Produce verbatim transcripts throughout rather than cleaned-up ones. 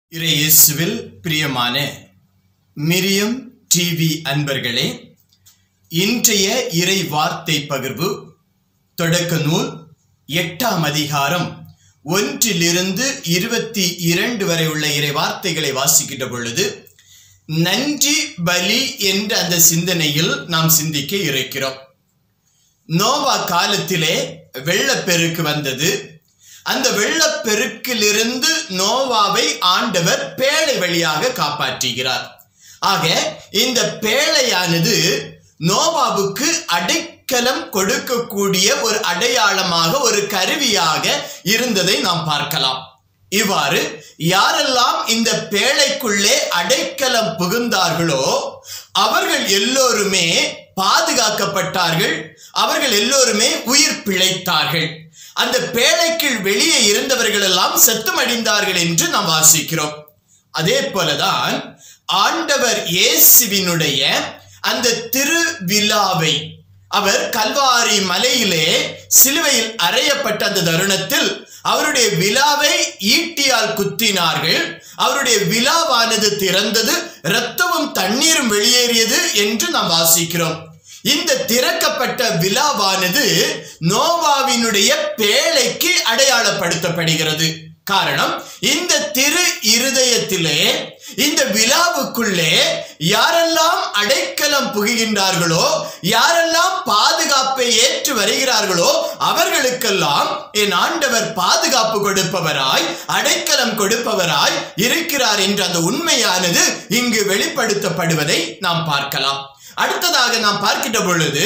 இயேசுவில் பிரியமான மிரியம் டிவி அன்பர்களே, இன்றைய இறை வார்த்தை பகிர்வு தொடக்க நூல் எட்டாம் அதிகாரம் ஒன்றிலிருந்து இருபத்தி இரண்டு வரை உள்ள இறை வார்த்தைகளை வாசிக்கின்ற பொழுது நன்றி பலி என்ற அந்த சிந்தனையில் நாம் சிந்திக்க இருக்கிறோம். நோவா காலத்திலே வெள்ளப்பெருக்கு வந்தது. அந்த வெள்ளப்பெருக்கிலிருந்து நோவாவை ஆண்டவர் பேழை வழியாக காப்பாற்றுகிறார். ஆக இந்த பேழையானது நோவாவுக்கு அடைக்கலம் கொடுக்கக்கூடிய ஒரு அடையாளமாக, ஒரு கருவியாக இருந்ததை நாம் பார்க்கலாம். இவ்வாறு யாரெல்லாம் இந்த பேழைக்குள்ளே அடைக்கலம் புகுந்தார்களோ அவர்கள் எல்லோருமே பாதுகாக்கப்பட்டார்கள். அவர்கள் எல்லோருமே உயிர் பிழைத்தார்கள். அந்த பேழைக்கு வெளியே இருந்தவர்கள் எல்லாம் செத்துமடிந்தார்கள் என்று நாம் வாசிக்கிறோம். அதே போலதான் ஆண்டவர் இயேசுவினுடைய அந்த திருவிழாவை அவர் கல்வாரி மலையிலே சிலுவையில் அறையப்பட்ட அந்த தருணத்தில் அவருடைய விழாவை ஈட்டியால் குத்தினார்கள். அவருடைய விழாவானது திறந்தது, இரத்தமும் தண்ணீரும் வெளியேறியது என்று நாம் வாசிக்கிறோம். இந்த திறக்கப்பட்ட விழாவானது நோவாவினுடைய பேழைக்கு அடையாளப்படுத்தப்படுகிறது. காரணம், இந்த திரு இருதயத்திலே, இந்த விழாவுக்குள்ளே யாரெல்லாம் அடைக்கலம் புகுகின்றார்களோ, யாரெல்லாம் பாதுகாப்பை ஏற்று வருகிறார்களோ அவர்களுக்கெல்லாம் என் ஆண்டவர் பாதுகாப்பு கொடுப்பவராய், அடைக்கலம் கொடுப்பவராய் இருக்கிறார் என்ற அந்த உண்மையானது இங்கு வெளிப்படுத்தப்படுவதை நாம் பார்க்கலாம். அடுத்ததாக நாம் பார்க்கின்ற பொழுது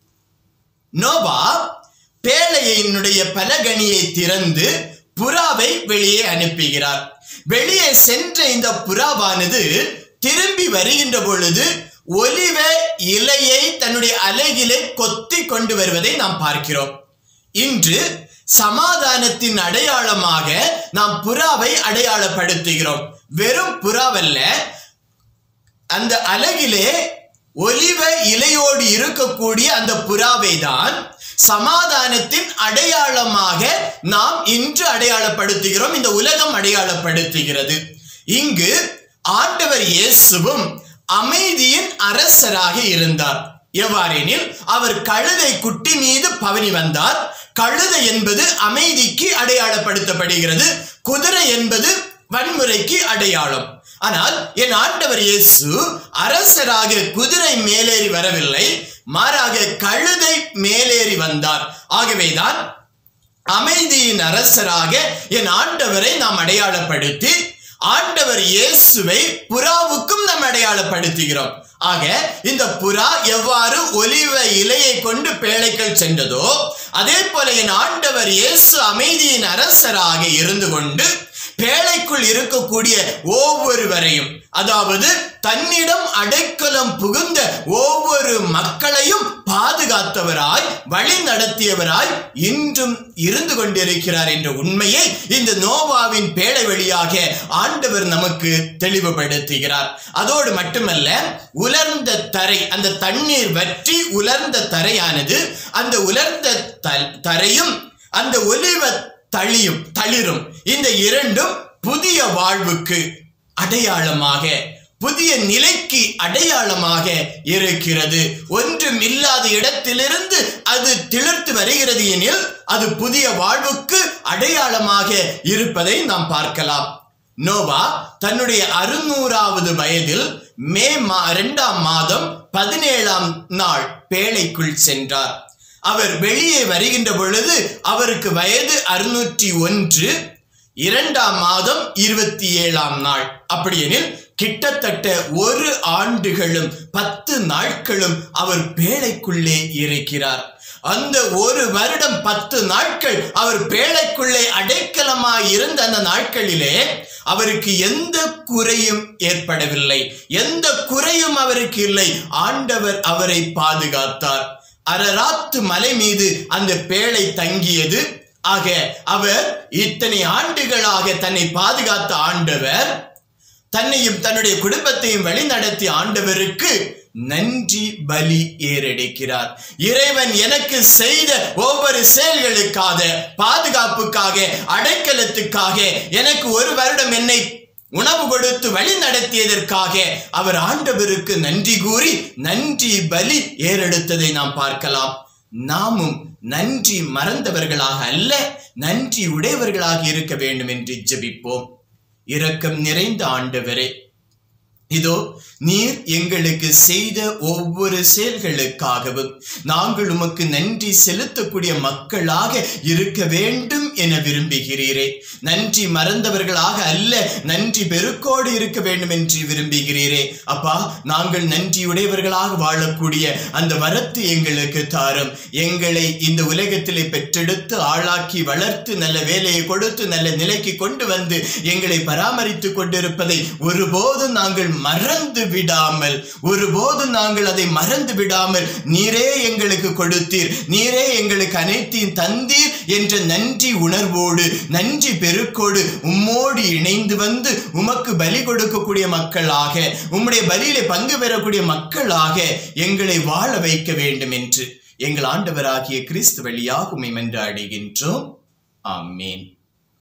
நோவா பேழையினுடைய பலகணியை திறந்து புறாவை வெளியே அனுப்புகிறார். வெளியே சென்ற இந்த புறாவானது திரும்பி வருகின்ற பொழுது ஒலிவ இலையை தன்னுடைய அலகிலே கொத்தி கொண்டு வருவதை நாம் பார்க்கிறோம். இன்று சமாதானத்தின் அடையாளமாக நாம் புறாவை அடையாளப்படுத்துகிறோம். வெறும் புறாவல்ல, அந்த அலகிலே ஒலிவ இலையோடு இருக்கக்கூடிய அந்த புறாவை தான் சமாதானத்தின் அடையாளமாக நாம் இன்று அடையாளப்படுத்துகிறோம். இந்த உலகம் அடையாளப்படுத்துகிறது. இங்கு ஆண்டவர் இயேசுவும் அமைதியின் அரசராக இருந்தார். எவ்வாறெனில் அவர் கழுதை குட்டி மீது பவனி வந்தார். கழுதை என்பது அமைதிக்கு அடையாளப்படுத்தப்படுகிறது. குதிரை என்பது வன்முறைக்கு அடையாளம். ஆனால் என் ஆண்டவர் இயேசு அரசராக குதிரை மேலேறி வரவில்லை, மாறாக கழுதை மேலேறி வந்தார். ஆகவேதான் அமைதியின் அரசராக என் ஆண்டவரை நாம் அடையாளப்படுத்தி ஆண்டவர் இயேசுவை புறாவுக்கும் நாம் அடையாளப்படுத்துகிறோம். ஆக இந்த புறா எவ்வாறு ஒலிவ இலையை கொண்டு பேழைக்குள் சென்றதோ அதே போல என் ஆண்டவர் இயேசு அமைதியின் அரசராக இருந்து கொண்டு பேழைக்குள் இருக்கக்கூடிய ஒவ்வொருவரையும், அதாவது தன்னிடம் அடைக்கலம் புகுந்த ஒவ்வொரு மக்களையும் பாதுகாத்தவராய், வழி நடத்தியவராய் இன்றும் இருந்து கொண்டிருக்கிறார் என்ற உண்மையை இந்த நோவாவின் பேழை வழியாக ஆண்டவர் நமக்கு தெளிவுபடுத்துகிறார். அதோடு மட்டுமல்ல, உலர்ந்த தரை, அந்த தண்ணீர் வற்றி உலர்ந்த தரையானது, அந்த உலர்ந்த தரையும் அந்த ஒலிவ தளியும் தளிரும், இந்த இரண்டும் புதிய வாழ்வுக்கு அடையாளமாக, புதிய நிலைக்கு அடையாளமாக இருக்கிறது. ஒன்றும் இல்லாத இடத்திலிருந்து அது திளர்த்து வருகிறது எனில் அது புதிய வாழ்வுக்கு அடையாளமாக இருப்பதை நாம் பார்க்கலாம். நோவா தன்னுடைய அறுநூறாவது வயதில் மே மா இரண்டாம் மாதம் பதினேழாம் நாள் பேழைக்குள் சென்றார். அவர் வெளியே வருகின்ற பொழுது அவருக்கு வயது அறுநூற்றி ஒன்று, இரண்டாம் மாதம் இருபத்தி ஏழாம் நாள். அப்படியெனில் கிட்டத்தட்ட ஒரு ஆண்டுகளும் பத்து நாட்களும் அவர் பேழைக்குள்ளே இருக்கிறார். அந்த ஒரு வருடம் பத்து நாட்கள் அவர் பேழைக்குள்ளே அடைக்கலமாய் இருந்த அந்த நாட்களிலே அவருக்கு எந்த குறையும் ஏற்படவில்லை, எந்த குறையும் அவருக்கு இல்லை. ஆண்டவர் அவரை பாதுகாத்தார். அரராத்து மலை மீது அந்த பேழை தங்கியது. ஆக அவர் இத்தனை ஆண்டுகளாக தன்னை பாதுகாத்த ஆண்டவர், தன்னையும் தன்னுடைய குடும்பத்தையும் வழி நடத்திய ஆண்டவருக்கு நன்றி பலி ஏறெடுக்கிறார். இறைவன் எனக்கு செய்த ஒவ்வொரு செயல்களுக்காக, பாதுகாப்புக்காக, அடைக்கலத்துக்காக, எனக்கு ஒரு வருடம் என்னை உணவு கொடுத்து வழி நடத்தியதற்காக அவர் ஆண்டவருக்கு நன்றி கூறி நன்றி பலி ஏறெடுத்ததை நாம் பார்க்கலாம். நாமும் நன்றி மறந்தவர்களாக அல்ல, நன்றி உடையவர்களாக இருக்க வேண்டும் என்று ஜெபிப்போம். இரக்கம் நிறைந்த ஆண்டவரே, இதோ நீர் எங்களுக்கு செய்த ஒவ்வொரு செயல்களுக்காகவும் நாங்கள் உமக்கு நன்றி செலுத்தக்கூடிய மக்களாக இருக்க வேண்டும் என விரும்புகிறீரே. நன்றி மறந்தவர்களாக அல்ல, நன்றி பெருக்கோடு இருக்க வேண்டும் என்று விரும்புகிறீரே. அப்பா, நாங்கள் நன்றியுடையவர்களாக வாழக்கூடிய அந்த வரத்து எங்களுக்கு தாரும். எங்களை இந்த உலகத்திலே பெற்றெடுத்து ஆளாக்கி வளர்த்து நல்ல வேலையை கொடுத்து நல்ல நிலைக்கு கொண்டு வந்து எங்களை பராமரித்து கொண்டிருப்பதை ஒருபோதும் நாங்கள் மறந்து விடாமல் ஒருபோதும் நாங்கள் அதை மறந்து விடாமல் நீரே எங்களுக்கு கொடுத்தீர், நீரே எங்களுக்கு அனைத்தையும் தந்தீர் என்ற நன்றி உணர்வோடு நன்றி பெருக்கோடு உம்மோடு இணைந்து வந்து உமக்கு பலி கொடுக்கக்கூடிய மக்களாக, உம்முடைய பலியிலே பங்கு பெறக்கூடிய மக்களாக எங்களை வாழ வைக்க வேண்டும் என்று எங்கள் ஆண்டவராகிய கிறிஸ்து வழியாக உம்மை மன்றாடுகின்றோம். ஆமென்.